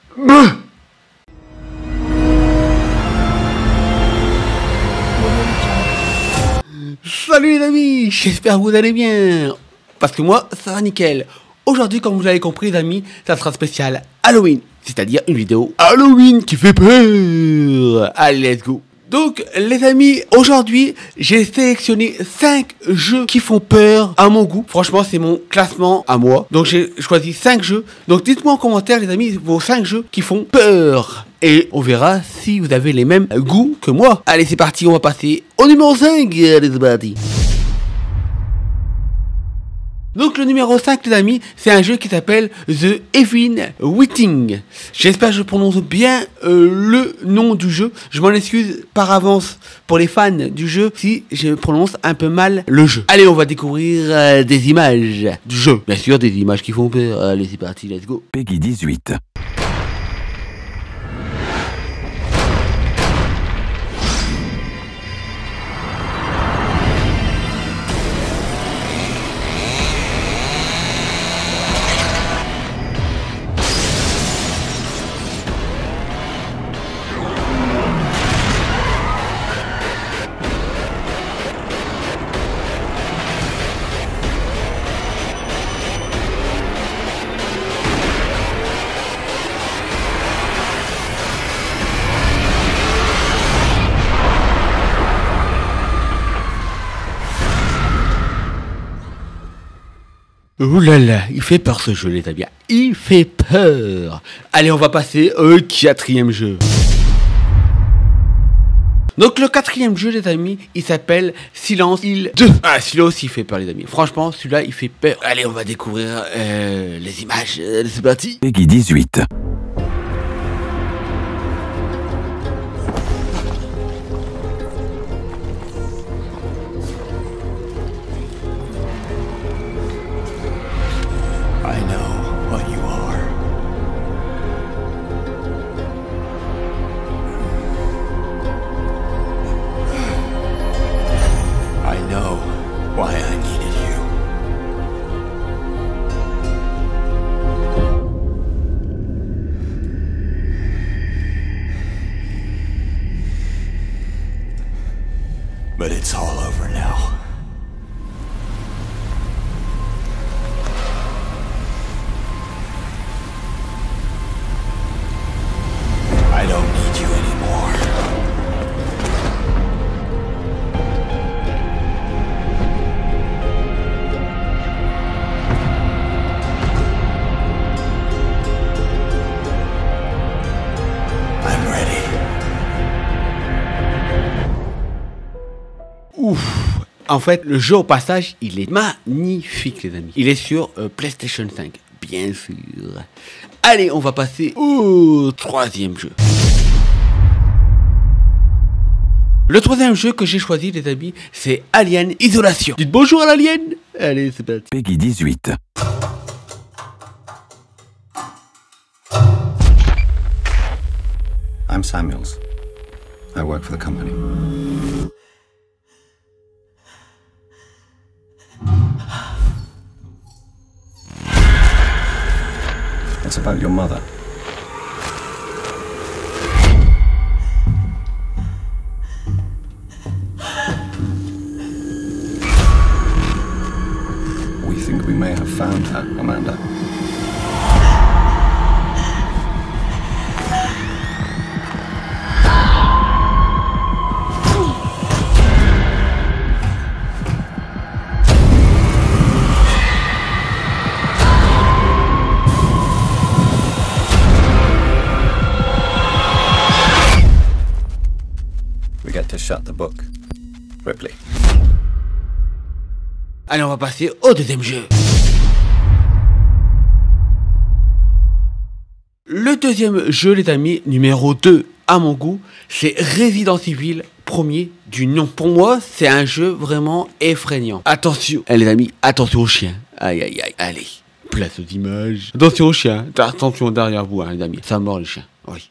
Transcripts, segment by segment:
Salut les amis, j'espère que vous allez bien. Parce que moi, ça va nickel. Aujourd'hui, comme vous l'avez compris les amis, ça sera spécial Halloween. C'est-à-dire une vidéo Halloween qui fait peur. Allez, let's go. Donc les amis, aujourd'hui j'ai sélectionné 5 jeux qui font peur à mon goût. Franchement c'est mon classement à moi. Donc j'ai choisi 5 jeux. Donc dites-moi en commentaire les amis vos 5 jeux qui font peur. Et on verra si vous avez les mêmes goûts que moi. Allez c'est parti, on va passer au numéro 5. Allez c'est parti. Donc le numéro 5 les amis, c'est un jeu qui s'appelle The Evil Within. J'espère que je prononce bien le nom du jeu. Je m'en excuse par avance pour les fans du jeu si je prononce un peu mal le jeu. Allez, on va découvrir des images du jeu. Bien sûr, des images qui font peur. Allez, c'est parti, let's go. Peggy 18. Ouh là là, il fait peur ce jeu les amis, il fait peur. Allez, on va passer au 4e jeu. Donc le 4e jeu les amis, il s'appelle Silent Hill 2. Ah, celui-là aussi il fait peur les amis, franchement celui-là il fait peur. Allez, on va découvrir les images, c'est parti. Peggy 18. I know what you are. I know why I needed you. But it's all over now. I don't need you anymore. I'm ready. Ouf. En fait, le jeu au passage, il est magnifique les amis. Il est sur PlayStation 5, bien sûr. Allez, on va passer au 3e jeu. Le 3e jeu que j'ai choisi les amis, c'est Alien Isolation. Dites bonjour à l'alien. Allez, c'est parti. Peggy 18. I'm Samuels. I work for the company. It's about your mother. We think we may have found her, Amanda. We get to shut the book. Ripley. Allez, on va passer au 2e jeu. Le 2e jeu, les amis, numéro 2 à mon goût, c'est Resident Evil, premier du nom. Pour moi, c'est un jeu vraiment effrayant. Attention, les amis, attention aux chiens. Aïe, aïe, aïe, allez. Place aux images. Attention aux chiens. Attention derrière vous, hein, les amis. Ça mord les chiens. Oui.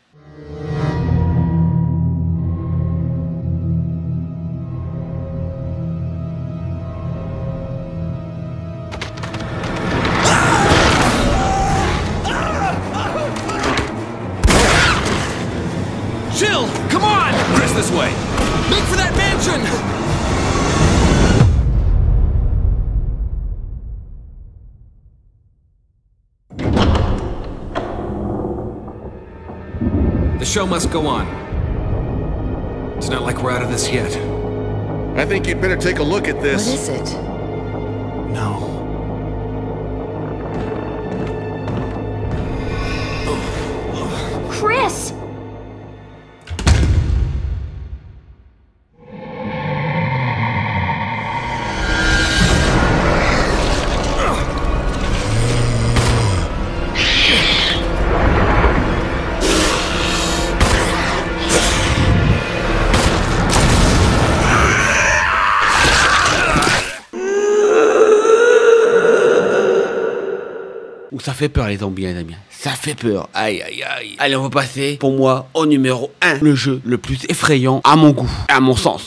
Jill, come on! Chris, this way. Make for that mansion! The show must go on. It's not like we're out of this yet. I think you'd better take a look at What this. is it? No. Chris! Ça fait peur les zombies, les amis. Ça fait peur. Aïe, aïe, aïe. Allez, on va passer, pour moi, au numéro 1. Le jeu le plus effrayant à mon goût, à mon sens.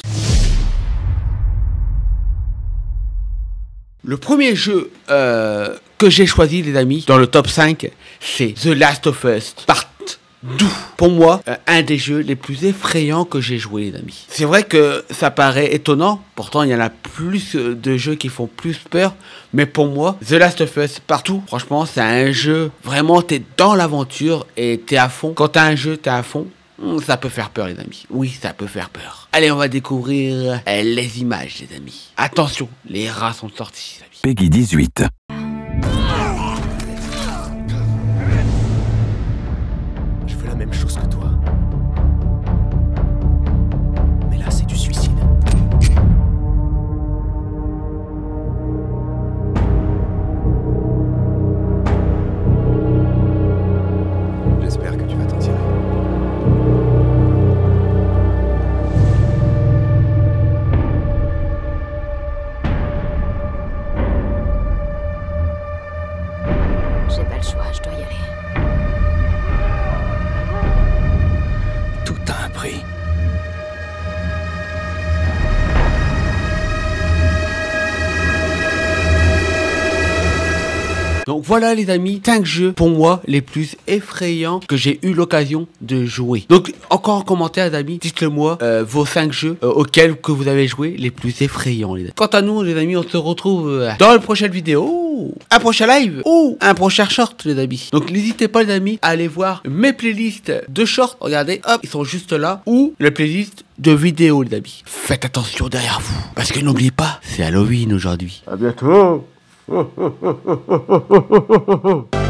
Le premier jeu que j'ai choisi, les amis, dans le top 5, c'est The Last of Us Part 2. Pour moi, un des jeux les plus effrayants que j'ai joué, les amis. C'est vrai que ça paraît étonnant, pourtant il y en a plus de jeux qui font plus peur, mais pour moi, The Last of Us Partout, franchement, c'est un jeu, vraiment, t'es dans l'aventure et t'es à fond. Quand t'as un jeu, t'es à fond. Ça peut faire peur, les amis. Oui, ça peut faire peur. Allez, on va découvrir les images, les amis. Attention, les rats sont sortis, les amis. Peggy 18. Je fais la même chose que toi. Mais là, c'est du suicide. J'espère que tu vas t'en tirer. J'ai pas le choix, je dois y aller. Tout a un prix. Donc voilà les amis, 5 jeux pour moi les plus effrayants que j'ai eu l'occasion de jouer. Donc encore en commentaire les amis, dites-le moi vos 5 jeux auxquels que vous avez joué les plus effrayants les amis. Quant à nous les amis, on se retrouve dans une prochaine vidéo, un prochain live ou un prochain short les amis. Donc n'hésitez pas les amis à aller voir mes playlists de shorts, regardez, hop, ils sont juste là, ou les playlists de vidéos les amis. Faites attention derrière vous, parce que n'oubliez pas, c'est Halloween aujourd'hui. À bientôt.